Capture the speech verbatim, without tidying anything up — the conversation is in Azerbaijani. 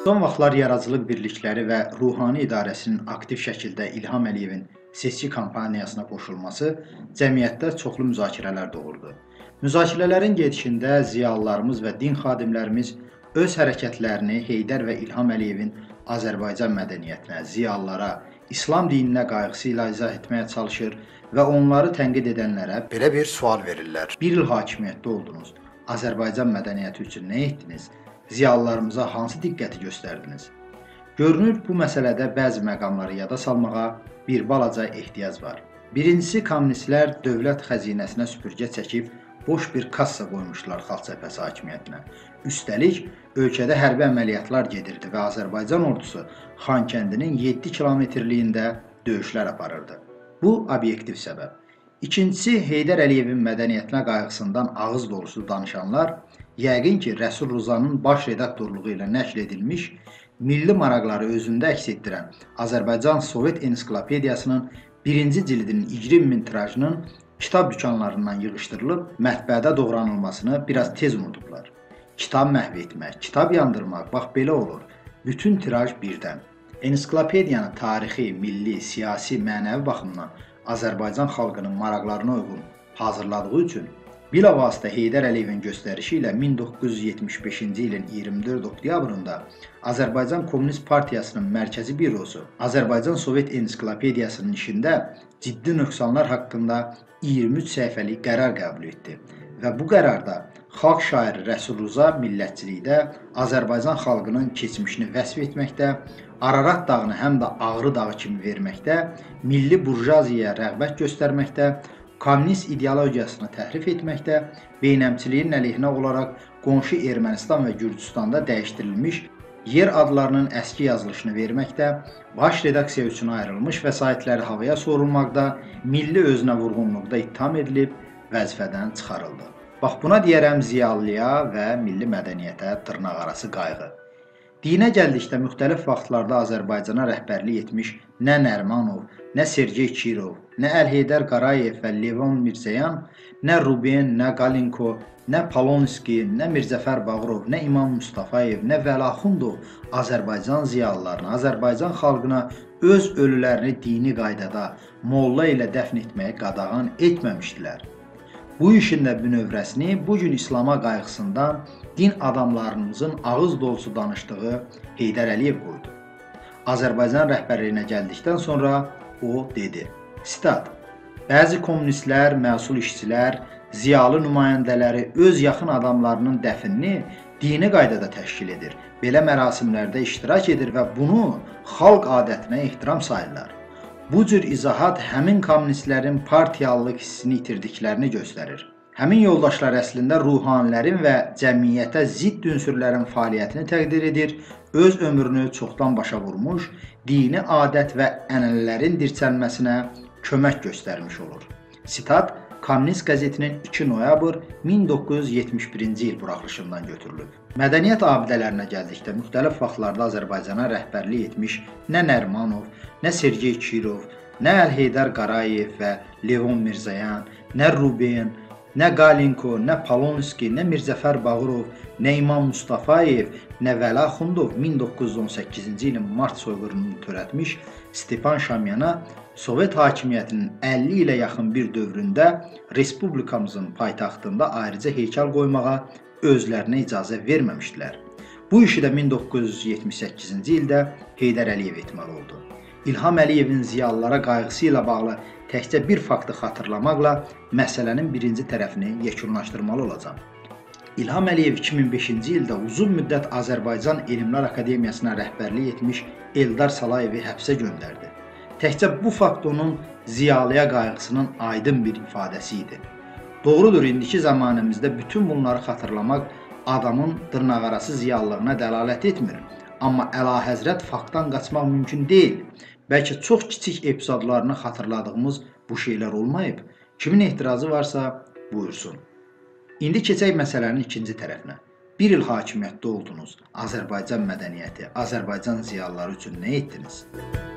Son vaxtlar yaradıcılıq birlikləri və ruhani idarəsinin aktiv şəkildə İlham Əliyevin seçki kampaniyasına qoşulması cəmiyyətdə çoxlu müzakirələr doğurdu. Müzakirələrin gedişində ziyalılarımız və din xadimlərimiz öz hərəkətlərini Heydər və İlham Əliyevin Azərbaycan mədəniyyətinə, ziyalılara, İslam dininə qayğısı ilə izah etməyə çalışır və onları tənqid edənlərə belə bir sual verirlər. Bir il hakimiyyətdə oldunuz, Azərbaycan mədəniyyəti üçün nə etdiniz? Ziyalılarımıza hansı diqqəti göstərdiniz? Görünür, bu məsələdə bəzi məqamları yada salmağa bir balaca ehtiyac var. Birincisi, kommunistlər dövlət xəzinəsinə süpürgə çəkib boş bir kassa qoymuşlar Xalq Cəbhəsi hakimiyyətinə. Üstəlik, ölkədə hərbi əməliyyatlar gedirdi və Azərbaycan ordusu Xankəndinin yeddi kilometrliyində döyüşlər aparırdı. Bu, obyektiv səbəb. İkincisi, Heydər Əliyevin mədəniyyətinə qayğısından ağız dolusu danışanlar, yəqin ki, Rəsul Ruzanın baş redaktorluğu ilə nəşr edilmiş, milli maraqları özündə əks etdirən Azərbaycan Sovet Ensiklopediyasının birinci cildinin iyirmi min tirajının kitab dükanlarından yığışdırılıb mətbəədə doğranılmasını biraz tez unudublar. Kitab məhv etmək, kitab yandırmaq, bax belə olur. Bütün tiraj birdən. Ensiklopediyanı tarixi, milli, siyasi, mənəvi baxımdan Azərbaycan xalqının maraqlarına uyğun hazırladığı üçün bilavasitə Heydər Əliyevin göstərişi ilə min doqquz yüz yetmiş beşinci ilin iyirmi dörd oktyabrında Azərbaycan Komünist Partiyasının mərkəzi bürosu Azərbaycan Sovet Ensiklopediyasının işində ciddi nöqsanlar haqqında iyirmi üç səhifəlik qərar qəbul etdi və bu qərarda xalq şairi Rəsul Ruza millətçilikdə Azərbaycan xalqının keçmişini vəsf etməkdə, Ararat dağını həm də Ağrı dağı kimi verməkdə, milli burjaziyaya rəğbət göstərməkdə, kommunist ideologiyasını təhrif etməkdə, beynəmçiliyin əleyhinə olaraq qonşu Ermənistan və Gürcüstanda dəyişdirilmiş yer adlarının əski yazılışını verməkdə, baş redaksiya üçün ayrılmış vəsaitləri havaya sorulmaqda, milli özünə vurğunluqda ittiham edilib, vəzifədən çıxarıldı. Bax, buna deyərəm ziyalıya və milli mədəniyyətə dırnaqarası qayğı. Dinə gəldikdə müxtəlif vaxtlarda Azərbaycana rəhbərlik etmiş nə Nərmanov, nə Sergey Kirov, nə Əlheydər Qarayev və Levon Mirzəyan, nə Ruben, nə Qalinko, nə Polonski, nə Mirzəfər Bağırov, nə İmam Mustafayev, nə Vəlaxundov Azərbaycan ziyalılarına, Azərbaycan xalqına öz ölülərini dini qaydada molla ilə dəfn etməyə qadağan etməmişdilər. Bu işin də bünövrəsini bugün İslama qayğısından din adamlarımızın ağız dolusu danışdığı Heydər Əliyev qoydu. Azərbaycan rəhbərliyinə gəldikdən sonra o dedi, sitat, bəzi kommunistlər, məsul işçilər, ziyalı nümayəndələri öz yaxın adamlarının dəfinini dini qaydada təşkil edir, belə mərasimlərdə iştirak edir və bunu xalq adətinə ehtiram sayırlar. Bu cür izahat həmin kommunistlərin partiyalılıq hissini itirdiklərini göstərir. Həmin yoldaşlar əslində ruhanilərin və cəmiyyətə zidd ünsürlərin fəaliyyətini təqdir edir, öz ömrünü çoxdan başa vurmuş, dini adət və ənənələrin dirçəlməsinə kömək göstərmiş olur. Sitat, Kommunist qəzetinin iki noyabr min doqquz yüz yetmiş birinci il buraxılışından götürülüb. Mədəniyyət abidələrinə gəldikdə müxtəlif vaxtlarda Azərbaycana rəhbərlik etmiş nə Nərmanov, nə Sergey Kirov, nə Əlheydər Qarayev və Levon Mirzəyan, nə Ruben, nə Qalinko, nə Polonski, nə Mirzəfər Bağırov, nə İmam Mustafayev, nə Vəlaxundov min doqquz yüz on səkkizinci ilin mart soyqırımını törətmiş Stepan Şamyana Sovet hakimiyyətinin əlli ilə yaxın bir dövründə Respublikamızın paytaxtında ayrıca heykəl qoymağa özlərinə icazə verməmişdilər. Bu işi də min doqquz yüz yetmiş səkkizinci ildə Heydər Əliyev etməli oldu. İlham Əliyevin ziyalılara qayğısı ilə bağlı təkcə bir faktı xatırlamaqla məsələnin birinci tərəfini yekunlaşdırmalı olacaq. İlham Əliyev iki min beşinci ildə uzun müddət Azərbaycan Elmlər Akademiyasına rəhbərlik etmiş Eldar Salayevi həbsə göndərdi. Təkcə bu fakt onun ziyalıya qayğısının aydın bir ifadəsi idi. Doğrudur, indiki zamanımızda bütün bunları xatırlamaq adamın dırnaqarası ziyalılığına dəlalət etmir. Amma əlahəzrət faktdan qaçmaq mümkün deyil. Bəlkə çox kiçik epizodlarını xatırladığımız bu şeylər olmayıb. Kimin etirazı varsa buyursun. İndi keçək məsələnin ikinci tərəfinə. Bir il hakimiyyətdə oldunuz. Azərbaycan mədəniyyəti, Azərbaycan ziyalıları üçün nə etdiniz?